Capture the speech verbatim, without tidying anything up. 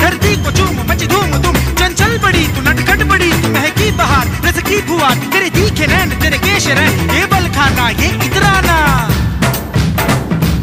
धरती को चूम मची धूम तुम, चंचल बड़ी तू नटखट बड़ी तू, महकी बहार रस की फुहार, तेरे तीखे नैन तेरे केश रैन, ये बल खाना ये